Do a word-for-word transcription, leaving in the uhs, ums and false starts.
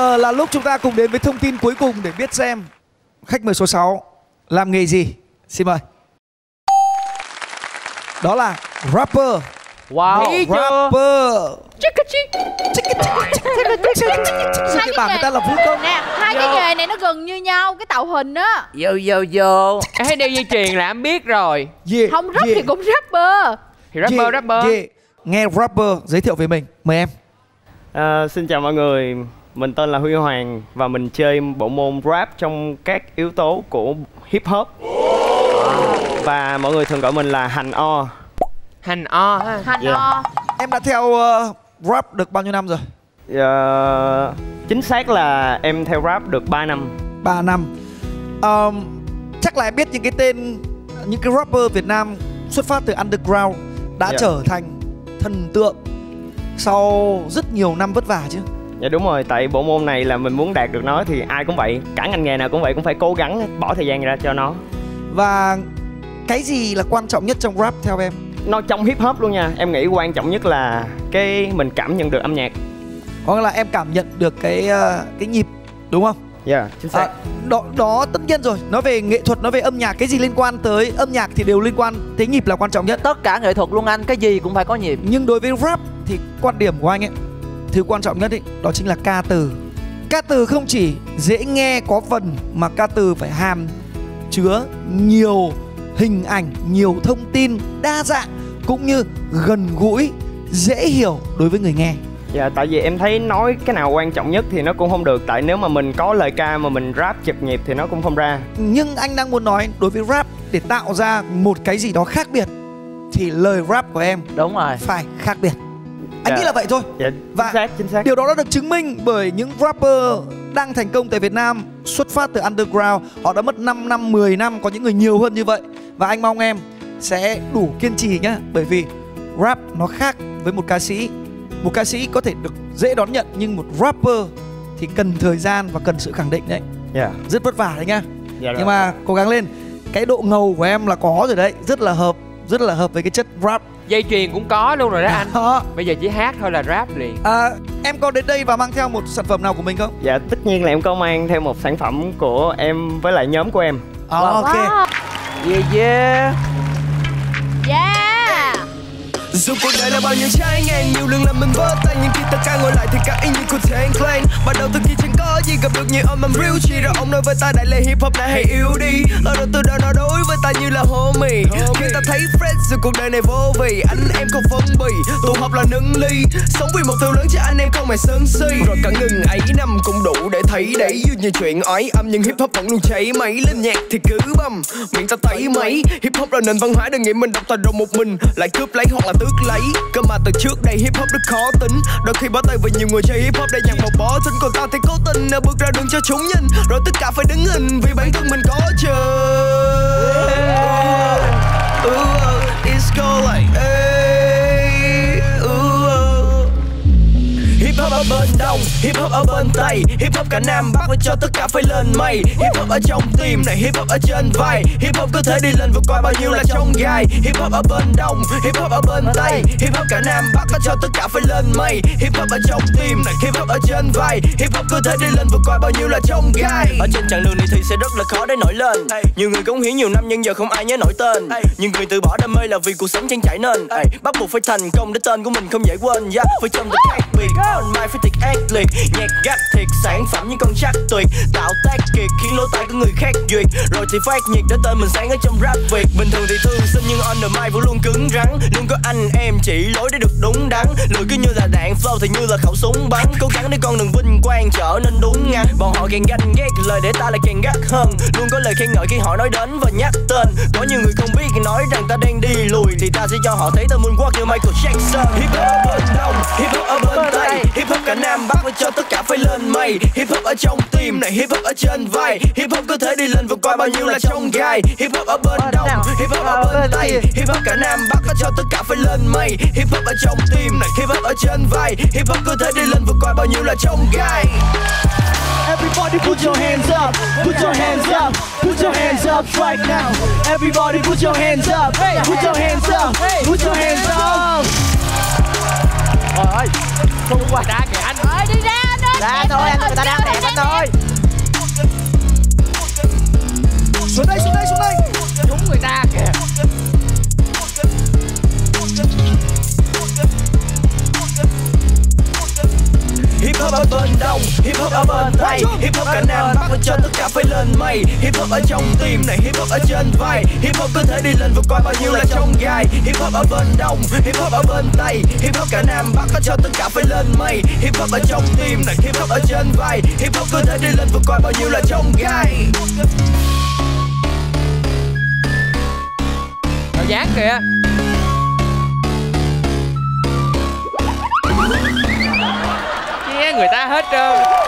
giờ là lúc chúng ta cùng đến với thông tin cuối cùng để biết xem khách mời số sáu làm nghề gì. Xin mời. Đó là rapper. Wow, rapper. Hai cái bảng người ta là vũ công nè, hai cái nghề này nó gần như nhau, cái tạo hình á. Vô vô vô. Em thấy đeo dây chuyền là em biết rồi. Yeah, không rap yeah. thì cũng rapper. Thì rapper yeah, rapper. Yeah. Nghe rapper giới thiệu về mình, mời em. À, xin chào mọi người, mình tên là Huy Hoàng và mình chơi bộ môn rap trong các yếu tố của hip hop. Và mọi người thường gọi mình là Hành O. Hành O ha. Hành Yeah. O. Em đã theo uh, rap được bao nhiêu năm rồi? Ờ, chính xác là em theo rap được ba năm. ba năm. um, Chắc là em biết những cái tên, những cái rapper Việt Nam xuất phát từ underground đã Dạ. trở thành thần tượng sau rất nhiều năm vất vả chứ. Dạ đúng rồi, tại bộ môn này là mình muốn đạt được nó thì ai cũng vậy, cả ngành nghề nào cũng vậy, cũng phải cố gắng bỏ thời gian ra cho nó. Và cái gì là quan trọng nhất trong rap theo em? Nó trong hip hop luôn nha, em nghĩ quan trọng nhất là cái mình cảm nhận được âm nhạc. Có nghĩa là em cảm nhận được cái uh, cái nhịp, đúng không? Dạ, yeah, chính xác. À, đó, đó tất nhiên rồi, nói về nghệ thuật, nói về âm nhạc, cái gì liên quan tới âm nhạc thì đều liên quan tới nhịp là quan trọng nhất. Tất cả nghệ thuật luôn anh, cái gì cũng phải có nhịp. Nhưng đối với rap thì quan điểm của anh ấy, thứ quan trọng nhất ấy, đó chính là ca từ. Ca từ không chỉ dễ nghe có vần mà ca từ phải hàm chứa nhiều hình ảnh, nhiều thông tin đa dạng cũng như gần gũi, dễ hiểu đối với người nghe. Dạ, tại vì em thấy nói cái nào quan trọng nhất thì nó cũng không được. Tại nếu mà mình có lời ca mà mình rap chập nhịp thì nó cũng không ra. Nhưng anh đang muốn nói đối với rap, để tạo ra một cái gì đó khác biệt thì lời rap của em đúng rồi phải khác biệt. Anh Dạ. nghĩ là vậy thôi. Dạ, Và chính xác, chính xác. điều đó đã được chứng minh bởi những rapper đang thành công tại Việt Nam xuất phát từ underground. Họ đã mất năm năm, mười năm, có những người nhiều hơn như vậy. Và anh mong em sẽ đủ kiên trì nhá. Bởi vì rap nó khác với một ca sĩ. Một ca sĩ có thể được dễ đón nhận, nhưng một rapper thì cần thời gian và cần sự khẳng định đấy. Dạ. Rất vất vả đấy nhá. Dạ Nhưng mà cố gắng lên. Cái độ ngầu của em là có rồi đấy. Rất là hợp, rất là hợp với cái chất rap. Dây chuyền cũng có luôn rồi đó anh. Đó. Bây giờ chỉ hát thôi là rap liền. À, em có đến đây và mang theo một sản phẩm nào của mình không? Dạ, tất nhiên là em có mang theo một sản phẩm của em với lại nhóm của em. Oh, ok. Wow. Yeah yeah. Yeah. Dù cuộc đời là bao nhiêu trái ngang, nhiều lần làm mình vỡ tay, nhưng khi tất cả ngồi lại thì cả y như cuộc thanh claim. Bắt đầu từ khi chẳng có gì, gặp được nhiều ông I'm real chi rồi ông nói với ta đại là hip hop này hãy yêu đi. Ở đâu từ đó nó đối với ta như là homie. Khi ta thấy fresh dù cuộc đời này vô vị, anh em không phân bì, tụ họp là nâng ly, sống vì một thứ lớn cho anh em không mày sân si. Rồi cả ngừng ấy năm cũng đủ để thấy đấy như nhiều chuyện ói âm, nhưng hip hop vẫn luôn cháy máy lên nhạc thì cứ băm miệng ta tẩy máy. Hip hop là nền văn hóa, đừng nghĩ mình độc tài rồi một mình lại cướp lấy hoặc là tước lấy. Cơ mà từ trước đây hip hop rất khó tính, đôi khi bỏ tay với nhiều người chơi hip hop để nhặt một bó tin, còn tao thì cố tình bước ra đường cho chúng nhìn, rồi tất cả phải đứng hình vì bản thân mình có chờ. uh, uh, It's go like hey, uh, uh. Hip hop ở bên đông, hip hop ở bên tây, hip hop cả nam bắc với cho tất cả phải lên mây. Hip hop ở trong tim này, hip hop ở trên vai, hip hop có thể đi lên vượt qua bao nhiêu là trong gai. Hip hop ở bên đông, hip hop ở bên tây, hip hop cả nam bắc có cho tất cả phải lên mây. Hip hop ở trong tim này, hip hop ở trên vai, hip hop có thể đi lên vượt qua bao nhiêu là trong gai. Ở trên chặng đường này thì sẽ rất là khó để nổi lên. Nhiều người cống hiến nhiều năm nhưng giờ không ai nhớ nổi tên. Nhiều người từ bỏ đam mê là vì cuộc sống chẳng chảy nên. Bắt buộc phải thành công để tên của mình không dễ quên. Yeah, phải trong the khác biệt, on my phải thiệt ác liệt, nhạc gắt thiệt, sản phẩm những con chắc tuyệt, tạo tác kiệt khiến lỗ tai của người khác duyệt, rồi thì phát nhiệt để tên mình sáng ở trong rap Việt. Bình thường thì thương sinh nhưng on the mic vẫn luôn cứng rắn, luôn có anh em chỉ lối để được đúng đắn. Lười cứ như là đạn, flow thì như là khẩu súng bắn, cố gắng để con đường vinh quang trở nên đúng ngắn. Bọn họ càng ganh ghét lời để ta lại càng gắt hơn, luôn có lời khen ngợi khi họ nói đến và nhắc tên. Có nhiều người không biết nói rằng ta đang đi lùi thì ta sẽ cho họ thấy ta moonwalk như Michael Jackson. Hip hop ở bên đông, hip hop ở bên tây, hip hop cả nam bắc với cho tất cả phải lên mây. Hip hop ở trong tim này, hip hop ở trên vai, hip hop có thể đi lên vượt qua bao nhiêu là trong gai. Hip hop ở bên đông, hip hop ở bên tây, hip hop cả nam bắc có cho tất cả phải lên mây. Hip hop ở trong tim này, hip hop ở trên vai, hip hop có thể đi lên vượt qua bao nhiêu là trong gai. Everybody put your hands up, put your hands up, put your hands up right now. Everybody put your hands up, put your hands up, put your hands up. Trời ơi, không qua Đá kìa anh. Rồi đi ra anh ơi. ra thôi anh, người ta đang hop ở bên tay, hip hop cả Nam Bắc và cho tất cả phải lên mây. Hip hop ở trong tim này, hip hop ở trên vai, hip hop có thể đi lên vượt qua bao nhiêu là trong gai. Hip hop ở bên Đông, hip hop ở bên Tây, hip hop cả Nam Bắc và cho tất cả phải lên mây. Hip hop ở trong tim này, hip hop ở trên vai, hip hop có thể đi lên vượt qua bao nhiêu là trong gai. Rồi dán kìa. Nghe người ta hết trơn.